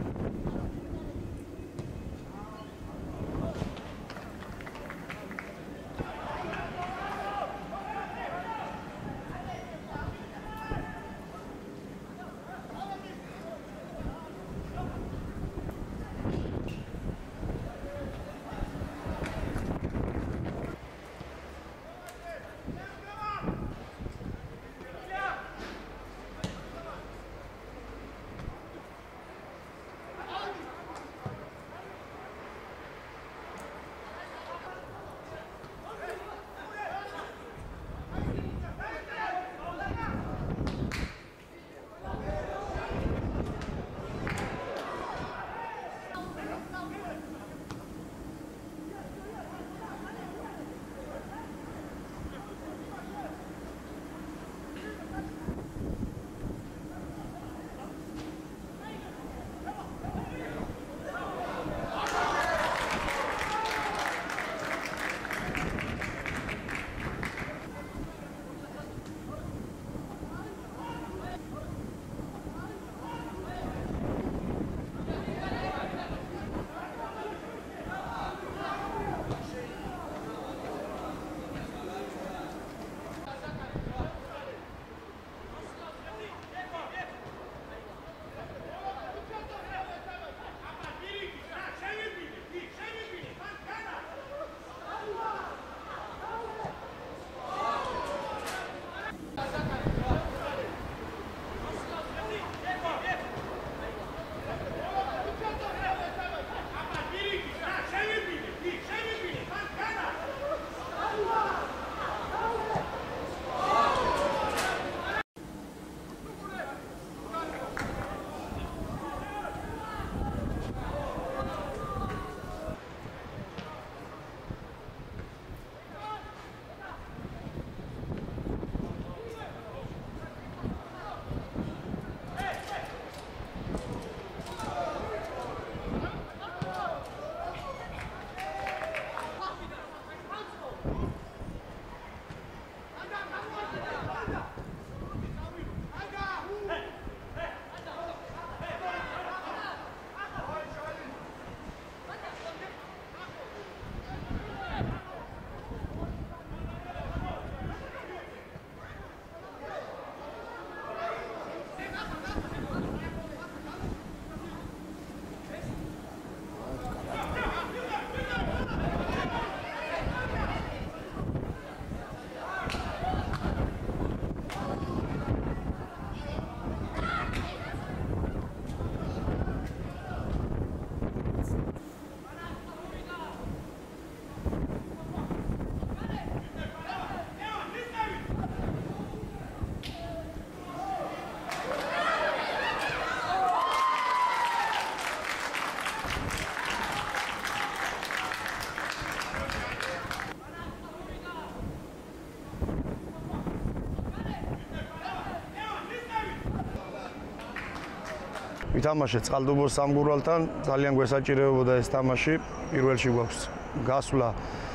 ვითამაშეთ წყალდუბოს სამგურვალთან, ძალიან გვესაჭიროებოდა ეს თამაში. პირველში გვაქვს გასვლა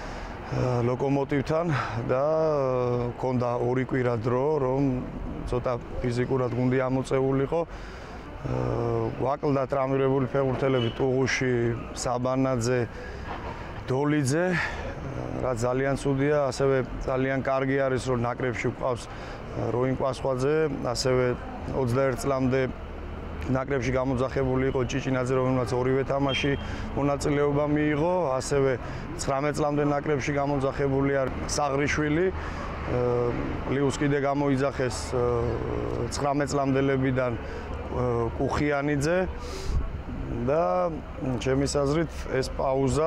ლოკომოტივთან და ქონდა ორი კვირა დრო, რომ ცოტა ფიზიკურად გუნდი ამოწეულიყო. გვაკლდა ტრამირებული ფეხბურთელები ტუღუში, საბანაძე, დოლიძე, რაც ძალიან ცუდია, ასევე ძალიან კარგი არის, რომ ნაკრებში გვყავს როინ კვასხვაძე, ასევე 21 წლამდე ნაკრებში გამოძახებული იყო ჭიჭინაძე, რომელმაც ორივე თამაში მონაწილეობა მიიღო, ასევე 19 წლამდე ნაკრებში გამოძახებული არის საღრიშვილი, პლუს კიდე გამოიძახეს 19 წლამდელებიდან კუხიანიძე და ჩემი აზრით ეს პაუზა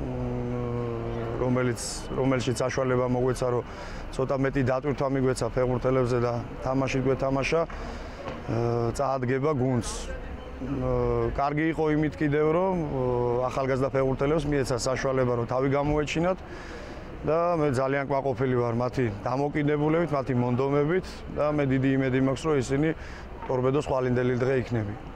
რომელშიც საშუალება მოგვეცა, რომ ცოტა მეტი დატვირთვა მიგვეცა ფეხბურთელებზე და თამაში გვეთამაშა, წაადგება გუნდს. კარგი იყო იმით კიდევ, რომ ახალგაზრდა ფეხბურთელებს მიეცა საშუალება, რომ თავი გამოეჩინათ და მე ძალიან კმაყოფილი ვარ მათი დამოკიდებულებით, მათი მონდომებით და მე დიდი იმედი მაქვს, რომ ისინი ტორპედოს ხვალინდელი დღე იქნება.